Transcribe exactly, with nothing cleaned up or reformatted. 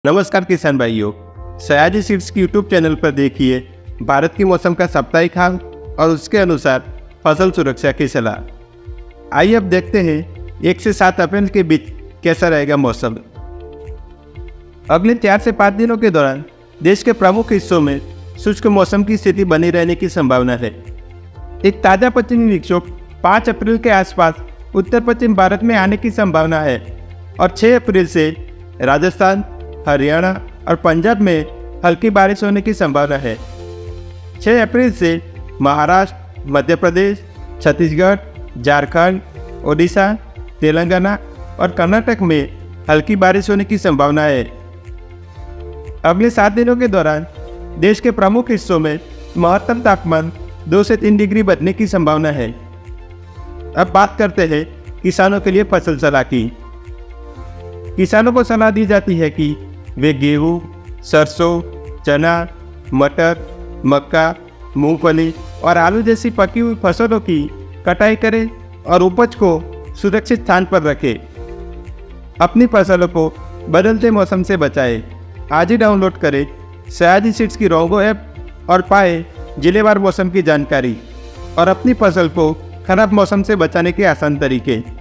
नमस्कार किसान भाइयों, सयाजी सीड्स की यूट्यूब चैनल पर देखिए भारत की मौसम का साप्ताहिक हाल और उसके अनुसार फसल सुरक्षा की सलाह। आइए अब देखते हैं एक से सात अप्रैल के बीच कैसा रहेगा मौसम। अगले चार से पाँच दिनों के दौरान देश के प्रमुख हिस्सों में शुष्क मौसम की स्थिति बनी रहने की संभावना है। एक ताज़ा पश्चिमी विक्षोभ पाँच अप्रैल के आसपास उत्तर पश्चिम भारत में आने की संभावना है और छह अप्रैल से राजस्थान, हरियाणा और पंजाब में हल्की बारिश होने की संभावना है। छह अप्रैल से महाराष्ट्र, मध्य प्रदेश, छत्तीसगढ़, झारखंड, ओडिशा, तेलंगाना और कर्नाटक में हल्की बारिश होने की संभावना है। अगले सात दिनों के दौरान देश के प्रमुख हिस्सों में महत्तम तापमान दो से तीन डिग्री बढ़ने की संभावना है। अब बात करते हैं किसानों के लिए फसल सलाह की। किसानों को सलाह दी जाती है कि वे गेहूँ, सरसों, चना, मटर, मक्का, मूंगफली और आलू जैसी पकी हुई फसलों की कटाई करें और उपज को सुरक्षित स्थान पर रखें। अपनी फसलों को बदलते मौसम से बचाएं। आज ही डाउनलोड करें सयाजी सीड्स की रोंगो ऐप और पाएं जिलेवार मौसम की जानकारी और अपनी फसल को खराब मौसम से बचाने के आसान तरीके।